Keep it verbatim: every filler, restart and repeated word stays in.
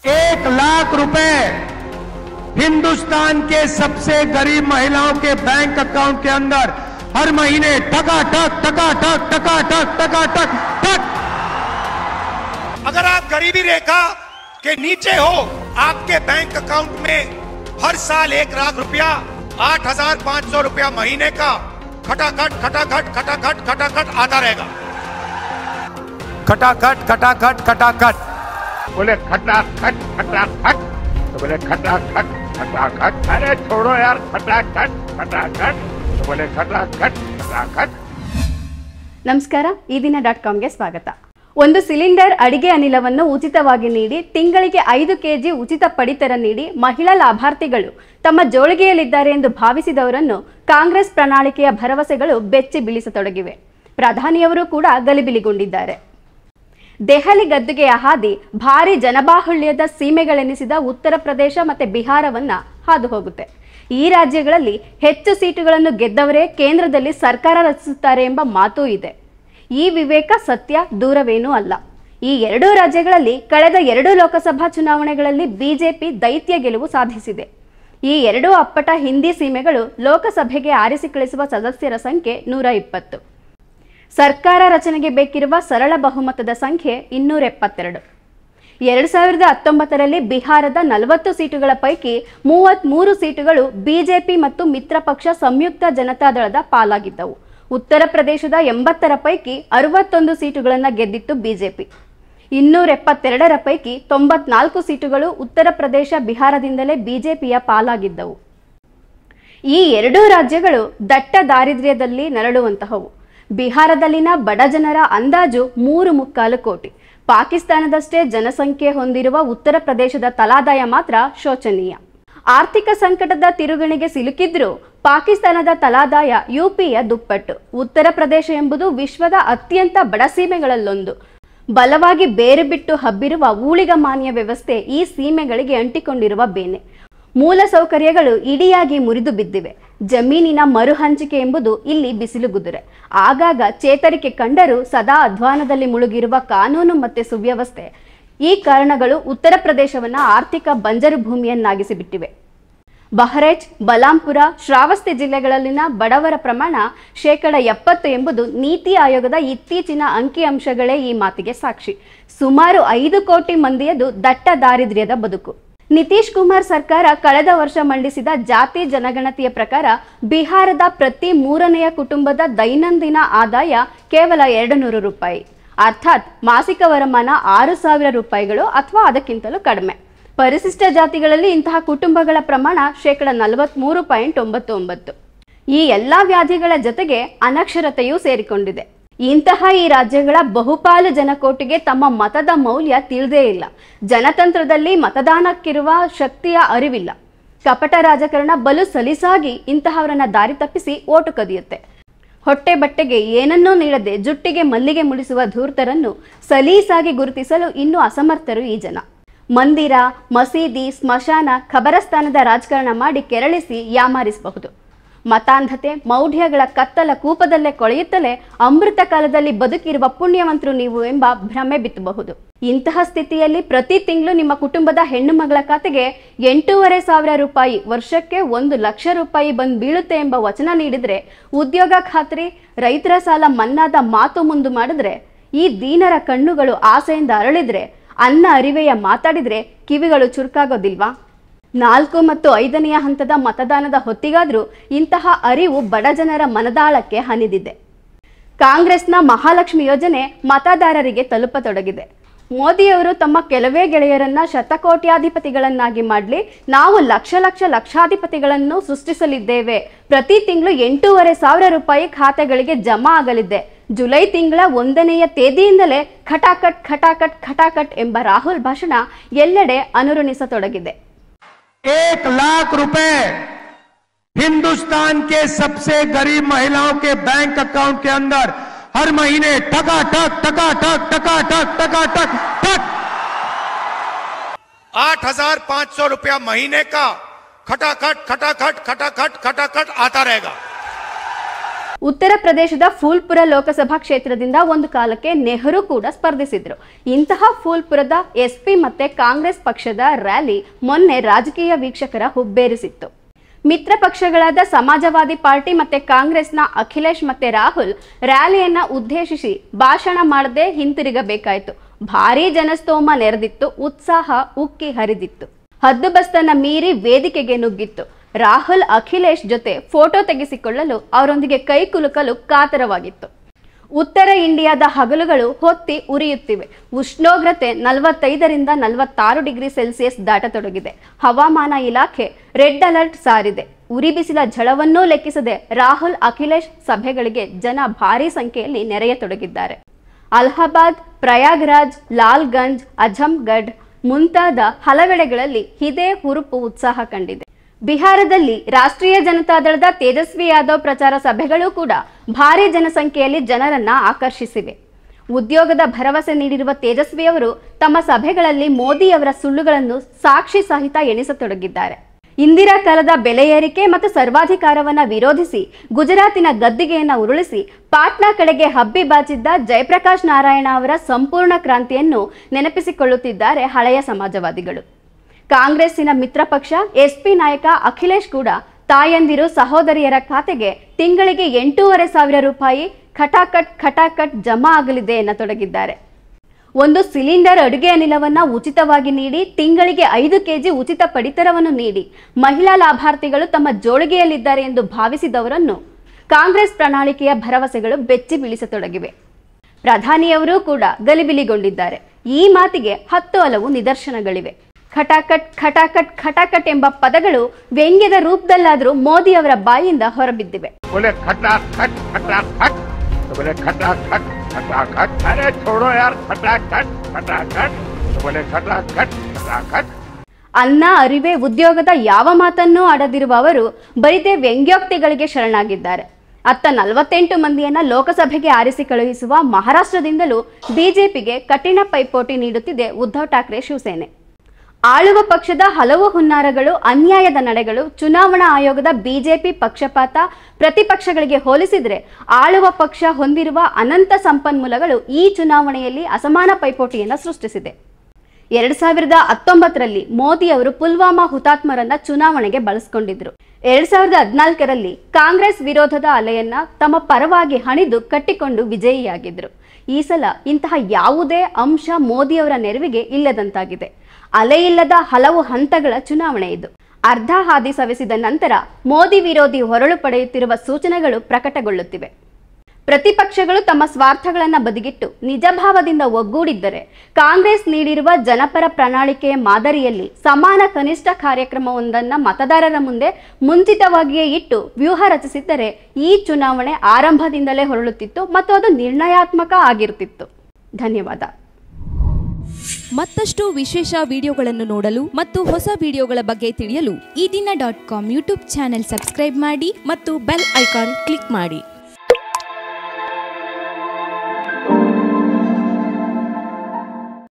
एक लाख रुपए हिंदुस्तान के सबसे गरीब महिलाओं के बैंक अकाउंट के अंदर हर महीने टका टक टका टक टका टक टका टक टक। अगर आप गरीबी रेखा के नीचे हो, आपके बैंक अकाउंट में हर साल एक लाख रुपया, आठ हजार पांच सौ रुपया महीने का खटाखट खटाखट खटाखट खटाखट आता रहेगा। खटाखट खटाखट खटाखट बोले खटाखट खटाखट तो बोले खटाखट खटाखट। अरे छोड़ो यार, खटाखट खटाखट तो बोले खटाखट खटाखट। ನಮಸ್ಕಾರ, ಈ ದಿನ ಡಾಟ್ ಕಾಮ್ಗೆ ಸ್ವಾಗತ. ಒಂದು ಸಿಲಿಂಡರ್ ಅಡಿಗೆ ಅನಿಲವನ್ನು ಉಚಿತವಾಗಿ ನೀಡಿ ತಿಂಗಳಿಗೆ ಐದು ಕೆಜಿ ಉಚಿತ ಪಡಿತರ ನೀಡಿ ಮಹಿಳಾ ಲಾಭಾರ್ಥಿಗಳು ತಮ್ಮ ಜೋಳಿಗೆಯಲ್ಲಿದ್ದಾರೆ ಎಂದು ಭಾವಿಸಿದವರನ್ನು ಕಾಂಗ್ರೆಸ್ ಪ್ರಣಾಳಿಕೆಯ ಭರವಸೆಗಳು ಬೆಚ್ಚಿ ಬೀಳಿಸತೊಡಗಿವೆ. ಪ್ರಧಾನಿಯವರು ಕೂಡ ಗಲಿಬಿಲಿಗೊಂಡಿದ್ದಾರೆ. ದೆಹಲಿ ಗದ್ದುಗೆಯ ಹಾದಿ ಭಾರಿ ಜನಬಾಹುಳ್ಯದ ಸೀಮೆಗಳೆನಿಸಿದ ಉತ್ತರ ಪ್ರದೇಶ ಮತ್ತು ಬಿಹಾರವನ್ನ ಹಾದು ಹೋಗುತ್ತೆ. ಈ ರಾಜ್ಯಗಳಲ್ಲಿ ಹೆಚ್ಚು ಸೀಟುಗಳನ್ನು ಗೆದ್ದವರೇ ಕೇಂದ್ರದಲ್ಲಿ ಸರ್ಕಾರ ರಚಿಸುತ್ತಾರೆ ಎಂಬ ಮಾತೂ ಇದೆ. ಈ ವಿವೇಕ ಸತ್ಯ ದೂರವೇನೂ ಅಲ್ಲ. ಈ ಎರಡೂ ರಾಜ್ಯಗಳಲ್ಲಿ ಕಳೆದ ಎರಡು ಲೋಕಸಭಾ ಚುನಾವಣೆಗಳಲ್ಲಿ ಬಿಜೆಪಿ ದೈತ್ಯ ಗೆಲುವು ಸಾಧಿಸಿದೆ. ಈ ಎರಡೂ ಅಪ್ಪಟ ಹಿಂದಿ ಸೀಮೆಗಳು ಲೋಕಸಭೆಗೆ ಆರಿಸಿ ಕಳಿಸುವ ಸದಸ್ಯರ ಸಂಖ್ಯೆ ನೂರ ಇಪ್ಪತ್ತು. ಸರ್ಕಾರ ರಚನೆಗೆ ಬೇಕಿರುವ ಸರಳ ಬಹುಮತದ ಸಂಖ್ಯೆ ಇನ್ನೂರ ಎಪ್ಪತ್ತೆರಡು. ಎರಡು ಸಾವಿರದ ಹತ್ತೊಂಬತ್ತರಲ್ಲಿ ಬಿಹಾರದ ನಲವತ್ತು ಸೀಟುಗಳ ಪೈಕಿ ಮೂವತ್ಮೂರು ಸೀಟುಗಳು ಬಿಜೆಪಿ ಮತ್ತು ಮಿತ್ರ ಪಕ್ಷ ಸಂಯುಕ್ತ ಜನತಾದಳದ ಪಾಲಾಗಿದ್ದವು. ಉತ್ತರ ಪ್ರದೇಶದ ಎಂಬತ್ತರ ಪೈಕಿ ಅರವತ್ತೊಂದು ಸೀಟುಗಳನ್ನು ಗೆದ್ದಿತ್ತು ಬಿಜೆಪಿ. ಇನ್ನೂರ ಎಪ್ಪತ್ತೆರಡರ ಪೈಕಿ ತೊಂಬತ್ನಾಲ್ಕು ಸೀಟುಗಳು ಉತ್ತರ ಪ್ರದೇಶ ಬಿಹಾರದಿಂದಲೇ ಬಿಜೆಪಿಯ ಪಾಲಾಗಿದ್ದವು. ಈ ಎರಡೂ ರಾಜ್ಯಗಳು ದಟ್ಟ ದಾರಿದ್ರ್ಯದಲ್ಲಿ ನರಳುವಂತಹವು. ಬಿಹಾರದಲ್ಲಿನ ಬಡ ಜನರ ಅಂದಾಜು ಮೂರು ಮುಕ್ಕಾಲು ಕೋಟಿ. ಪಾಕಿಸ್ತಾನದಷ್ಟೇ ಜನಸಂಖ್ಯೆ ಹೊಂದಿರುವ ಉತ್ತರ ಪ್ರದೇಶದ ತಲಾದಾಯ ಮಾತ್ರ ಶೋಚನೀಯ. ಆರ್ಥಿಕ ಸಂಕಟದ ತಿರುಗಣಿಗೆ ಸಿಲುಕಿದ್ರೂ ಪಾಕಿಸ್ತಾನದ ತಲಾದಾಯ ಯುಪಿಯ ದುಪ್ಪಟ್ಟು. ಉತ್ತರ ಪ್ರದೇಶ ಎಂಬುದು ವಿಶ್ವದ ಅತ್ಯಂತ ಬಡ ಸೀಮೆಗಳಲ್ಲೊಂದು. ಬಲವಾಗಿ ಬೇರು ಬಿಟ್ಟು ಹಬ್ಬಿರುವ ಊಳಿಗಮಾನ್ಯ ವ್ಯವಸ್ಥೆ ಈ ಸೀಮೆಗಳಿಗೆ ಅಂಟಿಕೊಂಡಿರುವ ಬೇನೆ. ಮೂಲ ಸೌಕರ್ಯಗಳು ಇಡಿಯಾಗಿ ಮುರಿದು ಬಿದ್ದಿವೆ. ಜಮೀನಿನ ಮರು ಹಂಚಿಕೆ ಎಂಬುದು ಇಲ್ಲಿ ಬಿಸಿಲುಗುದುರೆ. ಆಗಾಗ ಚೇತರಿಕೆ ಕಂಡರೂ ಸದಾ ಅಧ್ವಾನದಲ್ಲಿ ಮುಳುಗಿರುವ ಕಾನೂನು ಮತ್ತು ಸುವ್ಯವಸ್ಥೆ, ಈ ಕಾರಣಗಳು ಉತ್ತರ ಪ್ರದೇಶವನ್ನ ಆರ್ಥಿಕ ಬಂಜರು ಭೂಮಿಯನ್ನಾಗಿಸಿಬಿಟ್ಟಿವೆ. ಬಹರೇಚ್, ಬಲಾಂಪುರ, ಶ್ರಾವಸ್ತಿ ಜಿಲ್ಲೆಗಳಲ್ಲಿನ ಬಡವರ ಪ್ರಮಾಣ ಶೇಕಡ ಎಪ್ಪತ್ತು ಎಂಬುದು ನೀತಿ ಆಯೋಗದ ಇತ್ತೀಚಿನ ಅಂಕಿಅಂಶಗಳೇ ಈ ಮಾತಿಗೆ ಸಾಕ್ಷಿ. ಸುಮಾರು ಐದು ಕೋಟಿ ಮಂದಿಯದು ದಟ್ಟ ದಾರಿದ್ರ್ಯದ ಬದುಕು. ನಿತೀಶ್ ಕುಮಾರ್ ಸರ್ಕಾರ ಕಳೆದ ವರ್ಷ ಮಂಡಿಸಿದ ಜಾತಿ ಜನಗಣತಿಯ ಪ್ರಕಾರ ಬಿಹಾರದ ಪ್ರತಿ ಮೂರನೆಯ ಕುಟುಂಬದ ದೈನಂದಿನ ಆದಾಯ ಕೇವಲ ಎರಡು ನೂರು ರೂಪಾಯಿ, ಅರ್ಥಾತ್ ಮಾಸಿಕ ವರಮಾನ ಆರು ಸಾವಿರ ರೂಪಾಯಿಗಳು ಅಥವಾ ಅದಕ್ಕಿಂತಲೂ ಕಡಿಮೆ. ಪರಿಶಿಷ್ಟ ಜಾತಿಗಳಲ್ಲಿ ಇಂತಹ ಕುಟುಂಬಗಳ ಪ್ರಮಾಣ ಶೇಕಡ ನಲವತ್ಮೂರು ಪಾಯಿಂಟ್ ಒಂಬತ್ತು ಒಂಬತ್ತು. ಈ ಎಲ್ಲಾ ವ್ಯಾಧಿಗಳ ಜೊತೆಗೆ ಅನಕ್ಷರತೆಯೂ ಸೇರಿಕೊಂಡಿದೆ. ಇಂತಹ ಈ ರಾಜ್ಯಗಳ ಬಹುಪಾಲು ಜನಕೋಟಿಗೆ ತಮ್ಮ ಮತದ ಮೌಲ್ಯ ತಿಳಿದೇ ಇಲ್ಲ. ಜನತಂತ್ರದಲ್ಲಿ ಮತದಾನಕ್ಕಿರುವ ಶಕ್ತಿಯ ಅರಿವಿಲ್ಲ. ಕಪಟ ರಾಜಕಾರಣ ಬಲು ಸಲೀಸಾಗಿ ಇಂತಹವರನ್ನ ದಾರಿ ತಪ್ಪಿಸಿ ಓಟು ಕದಿಯುತ್ತೆ. ಹೊಟ್ಟೆ ಬಟ್ಟೆಗೆ ಏನನ್ನೂ ನೀಡದೆ ಜುಟ್ಟಿಗೆ ಮಲ್ಲಿಗೆ ಮುಡಿಸುವ ಧೂರ್ತರನ್ನು ಸಲೀಸಾಗಿ ಗುರುತಿಸಲು ಇನ್ನೂ ಅಸಮರ್ಥರು ಈ ಜನ. ಮಂದಿರ, ಮಸೀದಿ, ಸ್ಮಶಾನ, ಖಬರಸ್ಥಾನದ ರಾಜಕಾರಣ ಮಾಡಿ ಕೆರಳಿಸಿ ಯಾಮಾರಿಸಬಹುದು. ಮತಾಂಧತೆ, ಮೌಢ್ಯಗಳ ಕತ್ತಲ ಕೂಪದಲ್ಲೇ ಕೊಳೆಯುತ್ತಲೇ ಅಮೃತ ಕಾಲದಲ್ಲಿ ಬದುಕಿರುವ ಪುಣ್ಯವಂತರು ನೀವು ಎಂಬ ಭ್ರಮೆ ಬಿತ್ತಬಹುದು. ಇಂತಹ ಸ್ಥಿತಿಯಲ್ಲಿ ಪ್ರತಿ ತಿಂಗಳು ನಿಮ್ಮ ಕುಟುಂಬದ ಹೆಣ್ಣು ಮಗಳ ಖಾತೆಗೆ ಎಂಟೂವರೆ ಸಾವಿರ ರೂಪಾಯಿ, ವರ್ಷಕ್ಕೆ ಒಂದು ಲಕ್ಷ ರೂಪಾಯಿ ಬಂದು ಬೀಳುತ್ತೆ ಎಂಬ ವಚನ ನೀಡಿದ್ರೆ, ಉದ್ಯೋಗ ಖಾತ್ರಿ, ರೈತರ ಸಾಲ ಮನ್ನಾದ ಮಾತು ಮುಂದು ಮಾಡಿದ್ರೆ, ಈ ದೀನರ ಕಣ್ಣುಗಳು ಆಸೆಯಿಂದ ಅರಳಿದ್ರೆ, ಅನ್ನ ಅರಿವೆಯ ಮಾತಾಡಿದ್ರೆ ಕಿವಿಗಳು ಚುರುಕಾಗೋದಿಲ್ವಾ? ನಾಲ್ಕು ಮತ್ತು ಐದನೆಯ ಹಂತದ ಮತದಾನದ ಹೊತ್ತಿಗಾದ್ರೂ ಇಂತಹ ಅರಿವು ಬಡಜನರ ಮನದಾಳಕ್ಕೆ ಹನಿದಿದೆ. ಕಾಂಗ್ರೆಸ್ನ ಮಹಾಲಕ್ಷ್ಮಿ ಯೋಜನೆ ಮತದಾರರಿಗೆ ತಲುಪತೊಡಗಿದೆ. ಮೋದಿಯವರು ತಮ್ಮ ಕೆಲವೇ ಗೆಳೆಯರನ್ನ ಶತಕೋಟ್ಯಾಧಿಪತಿಗಳನ್ನಾಗಿ ಮಾಡಲಿ, ನಾವು ಲಕ್ಷ ಲಕ್ಷ ಲಕ್ಷಾಧಿಪತಿಗಳನ್ನು ಸೃಷ್ಟಿಸಲಿದ್ದೇವೆ, ಪ್ರತಿ ತಿಂಗಳು ಎಂಟೂವರೆ ಸಾವಿರ ರೂಪಾಯಿ ಖಾತೆಗಳಿಗೆ ಜಮಾ ಆಗಲಿದೆ, ಜುಲೈ ತಿಂಗಳ ಒಂದನೆಯ ತೇದಿಯಿಂದಲೇ ಖಟಾಕಟ್ ಖಟಾಕಟ್ ಖಟಾಕಟ್ ಎಂಬ ರಾಹುಲ್ ಭಾಷಣ ಎಲ್ಲೆಡೆ ಅನುರಣಿಸತೊಡಗಿದೆ. एक लाख रुपए हिंदुस्तान के सबसे गरीब महिलाओं के बैंक अकाउंट के अंदर हर महीने टका टक टका टक टका टक टका टक टक। आठ हजार पांच सौ रुपया महीने का खटाखट खटाखट खटाखट खटाखट आता रहेगा। ಉತ್ತರ ಪ್ರದೇಶದ ಫೂಲ್ಪುರ ಲೋಕಸಭಾ ಕ್ಷೇತ್ರದಿಂದ ಒಂದು ಕಾಲಕ್ಕೆ ನೆಹರು ಕೂಡ ಸ್ಪರ್ಧಿಸಿದ್ರು. ಇಂತಹ ಫೂಲ್ಪುರದ ಎಸ್ಪಿ ಮತ್ತೆ ಕಾಂಗ್ರೆಸ್ ಪಕ್ಷದ ರ್ಯಾಲಿ ಮೊನ್ನೆ ರಾಜಕೀಯ ವೀಕ್ಷಕರ ಹುಬ್ಬೇರಿಸಿತ್ತು. ಮಿತ್ರ ಪಕ್ಷಗಳಾದ ಸಮಾಜವಾದಿ ಪಾರ್ಟಿ ಮತ್ತೆ ಕಾಂಗ್ರೆಸ್ನ ಅಖಿಲೇಶ್ ಮತ್ತೆ ರಾಹುಲ್ ರ್ಯಾಲಿಯನ್ನ ಉದ್ದೇಶಿಸಿ ಭಾಷಣ ಮಾಡದೆ ಹಿಂತಿರುಗಬೇಕಾಯಿತು. ಭಾರೀ ಜನಸ್ತೋಮ ನೆರೆದಿತ್ತು, ಉತ್ಸಾಹ ಉಕ್ಕಿ ಹರಿದಿತ್ತು. ಹದ್ದುಬಸ್ತನ್ನ ಮೀರಿ ವೇದಿಕೆಗೆ ನುಗ್ಗಿತ್ತು. ರಾಹುಲ್ ಅಖಿಲೇಶ್ ಜೊತೆ ಫೋಟೋ ತೆಗೆಸಿಕೊಳ್ಳಲು ಅವರೊಂದಿಗೆ ಕೈ ಕುಲುಕಲು ಕಾತರವಾಗಿತ್ತು. ಉತ್ತರ ಇಂಡಿಯಾದ ಹಗಲುಗಳು ಹೊತ್ತಿ ಉರಿಯುತ್ತಿವೆ. ಉಷ್ಣೋಗ್ರತೆ ನಲವತ್ತೈದರಿಂದ ನಲವತ್ತಾರು ಡಿಗ್ರಿ ಸೆಲ್ಸಿಯಸ್ ದಾಟತೊಡಗಿದೆ. ಹವಾಮಾನ ಇಲಾಖೆ ರೆಡ್ ಅಲರ್ಟ್ ಸಾರಿದೆ. ಉರಿ ಬಿಸಿಲ ಝಳವನ್ನೂ ಲೆಕ್ಕಿಸದೆ ರಾಹುಲ್ ಅಖಿಲೇಶ್ ಸಭೆಗಳಿಗೆ ಜನ ಭಾರೀ ಸಂಖ್ಯೆಯಲ್ಲಿ ನೆರೆಯತೊಡಗಿದ್ದಾರೆ. ಅಲಹಾಬಾದ್, ಪ್ರಯಾಗ್ರಾಜ್, ಲಾಲ್ಗಂಜ್, ಅಜಂಗಢ್ ಮುಂತಾದ ಹಲವೆಡೆಗಳಲ್ಲಿ ಇದೇ ಹುರುಪು ಉತ್ಸಾಹ ಕಂಡಿದೆ. ಬಿಹಾರದಲ್ಲಿ ರಾಷ್ಟ್ರೀಯ ಜನತಾದಳದ ತೇಜಸ್ವಿ ಯಾದವ್ ಪ್ರಚಾರ ಸಭೆಗಳು ಕೂಡ ಭಾರೀ ಜನಸಂಖ್ಯೆಯಲ್ಲಿ ಜನರನ್ನ ಆಕರ್ಷಿಸಿವೆ. ಉದ್ಯೋಗದ ಭರವಸೆ ನೀಡಿರುವ ತೇಜಸ್ವಿಯವರು ತಮ್ಮ ಸಭೆಗಳಲ್ಲಿ ಮೋದಿಯವರ ಸುಳ್ಳುಗಳನ್ನು ಸಾಕ್ಷಿ ಸಹಿತ ಎಣಿಸತೊಡಗಿದ್ದಾರೆ. ಇಂದಿರಾ ಕಾಲದ ಬೆಲೆ ಏರಿಕೆ ಮತ್ತು ಸರ್ವಾಧಿಕಾರವನ್ನ ವಿರೋಧಿಸಿ ಗುಜರಾತಿನ ಗದ್ದಿಗೆಯನ್ನ ಉರುಳಿಸಿ ಪಾಟ್ನಾ ಕಡೆಗೆ ಹಬ್ಬಿ ಬಾಚಿದ್ದ ಜಯಪ್ರಕಾಶ್ ನಾರಾಯಣ ಅವರ ಸಂಪೂರ್ಣ ಕ್ರಾಂತಿಯನ್ನು ನೆನಪಿಸಿಕೊಳ್ಳುತ್ತಿದ್ದಾರೆ ಹಳೆಯ ಸಮಾಜವಾದಿಗಳು. ಕಾಂಗ್ರೆಸ್ಸಿನ ಮಿತ್ರ ಪಕ್ಷ ಎಸ್ಪಿ ನಾಯಕ ಅಖಿಲೇಶ್ ಕೂಡ ತಾಯಂದಿರು ಸಹೋದರಿಯರ ಖಾತೆಗೆ ತಿಂಗಳಿಗೆ ಎಂಟೂವರೆ ಸಾವಿರ ರೂಪಾಯಿ ಖಟಾಕಟ್ ಖಟಾಕಟ್ ಜಮಾ ಆಗಲಿದೆ ಎನ್ನತೊಡಗಿದ್ದಾರೆ. ಒಂದು ಸಿಲಿಂಡರ್ ಅಡುಗೆ ಅನಿಲವನ್ನ ಉಚಿತವಾಗಿ ನೀಡಿ ತಿಂಗಳಿಗೆ ಐದು ಕೆಜಿ ಉಚಿತ ಪಡಿತರವನ್ನು ನೀಡಿ ಮಹಿಳಾ ಲಾಭಾರ್ಥಿಗಳು ತಮ್ಮ ಜೋಳಿಗೆಯಲ್ಲಿದ್ದಾರೆ ಎಂದು ಭಾವಿಸಿದವರನ್ನು ಕಾಂಗ್ರೆಸ್ ಪ್ರಣಾಳಿಕೆಯ ಭರವಸೆಗಳು ಬೆಚ್ಚಿ ಬೀಳಿಸತೊಡಗಿವೆ. ಪ್ರಧಾನಿಯವರೂ ಕೂಡ ಗಲಿಬಿಲಿಗೊಂಡಿದ್ದಾರೆ. ಈ ಮಾತಿಗೆ ಹತ್ತು ಹಲವು ನಿದರ್ಶನಗಳಿವೆ. ಖಟಾಕಟ್ ಖಟಾಕಟ್ ಖಟಾಕಟ್ ಎಂಬ ಪದಗಳು ವ್ಯಂಗ್ಯದ ರೂಪದಲ್ಲಾದರೂ ಮೋದಿ ಅವರ ಬಾಯಿಯಿಂದ ಹೊರಬಿದ್ದಿವೆ. ಅನ್ನ ಅರಿವೆ ಉದ್ಯೋಗದ ಯಾವ ಮಾತನ್ನೂ ಆಡದಿರುವ ಅವರು ಬರಿದೇ ವ್ಯಂಗ್ಯೋಕ್ತಿಗಳಿಗೆ ಶರಣಾಗಿದ್ದಾರೆ. ಅತ್ತ ನಲವತ್ತೆಂಟು ಮಂದಿಯನ್ನ ಲೋಕಸಭೆಗೆ ಆರಿಸಿ ಕಳುಹಿಸುವ ಮಹಾರಾಷ್ಟ್ರದಿಂದಲೂ ಬಿಜೆಪಿಗೆ ಕಠಿಣ ಪೈಪೋಟಿ ನೀಡುತ್ತಿದೆ ಉದ್ಧವ್ ಠಾಕ್ರೆ ಶಿವಸೇನೆ. ಆಳುವ ಪಕ್ಷದ ಹಲವು ಹುನ್ನಾರಗಳು, ಅನ್ಯಾಯದ ನಡೆಗಳು, ಚುನಾವಣಾ ಆಯೋಗದ ಬಿಜೆಪಿ ಪಕ್ಷಪಾತ ಪ್ರತಿಪಕ್ಷಗಳಿಗೆ ಹೋಲಿಸಿದರೆ ಆಳುವ ಪಕ್ಷ ಹೊಂದಿರುವ ಅನಂತ ಸಂಪನ್ಮೂಲಗಳು ಈ ಚುನಾವಣೆಯಲ್ಲಿ ಅಸಮಾನ ಪೈಪೋಟಿಯನ್ನು ಸೃಷ್ಟಿಸಿದೆ. ಎರಡ್ ಸಾವಿರದ ಹತ್ತೊಂಬತ್ತರಲ್ಲಿ ಮೋದಿ ಅವರು ಪುಲ್ವಾಮಾ ಹುತಾತ್ಮರನ್ನ ಚುನಾವಣೆಗೆ ಬಳಸಿಕೊಂಡಿದ್ರು. ಎರಡ್ ಸಾವಿರದ ಹದಿನಾಲ್ಕರಲ್ಲಿ ಕಾಂಗ್ರೆಸ್ ವಿರೋಧದ ಅಲೆಯನ್ನ ತಮ್ಮ ಪರವಾಗಿ ಹಣಿದು ಕಟ್ಟಿಕೊಂಡು ವಿಜಯಿಯಾಗಿದ್ರು. ಈ ಸಲ ಇಂತಹ ಯಾವುದೇ ಅಂಶ ಮೋದಿಯವರ ನೆರವಿಗೆ ಇಲ್ಲದಂತಾಗಿದೆ. ಅಲೆಯಿಲ್ಲದ ಹಲವು ಹಂತಗಳ ಚುನಾವಣೆ ಇದು. ಅರ್ಧ ಹಾದಿ ಸವೆಸಿದ ನಂತರ ಮೋದಿ ವಿರೋಧಿ ಹೊರಳು ಪಡೆಯುತ್ತಿರುವ ಸೂಚನೆಗಳು ಪ್ರಕಟಗೊಳ್ಳುತ್ತಿವೆ. ಪ್ರತಿಪಕ್ಷಗಳು ತಮ್ಮ ಸ್ವಾರ್ಥಗಳನ್ನು ಬದಿಗಿಟ್ಟು ನಿಜಭಾವದಿಂದ ಒಗ್ಗೂಡಿದ್ದರೆ ಕಾಂಗ್ರೆಸ್ ನೀಡಿರುವ ಜನಪರ ಪ್ರಣಾಳಿಕೆಯ ಮಾದರಿಯಲ್ಲಿ ಸಮಾನ ಕನಿಷ್ಠ ಕಾರ್ಯಕ್ರಮವೊಂದನ್ನು ಮತದಾರರ ಮುಂದೆ ಮುಂಚಿತವಾಗಿಯೇ ಇಟ್ಟು ವ್ಯೂಹ ರಚಿಸಿದ್ದರೆ ಈ ಚುನಾವಣೆ ಆರಂಭದಿಂದಲೇ ಹೊರಳುತ್ತಿತ್ತು ಮತ್ತು ಅದು ನಿರ್ಣಯಾತ್ಮಕ ಆಗಿರುತ್ತಿತ್ತು. ಧನ್ಯವಾದ. ಮತ್ತಷ್ಟು ವಿಶೇಷ ವಿಡಿಯೋಗಳನ್ನು ನೋಡಲು ಮತ್ತು ಹೊಸ ವಿಡಿಯೋಗಳ ಬಗ್ಗೆ ತಿಳಿಯಲು ಈ ದಿನ dot com YouTube channel subscribe ಮಾಡಿ ಮತ್ತು ಬೆಲ್ ಐಕಾನ್ ಕ್ಲಿಕ್ ಮಾಡಿ.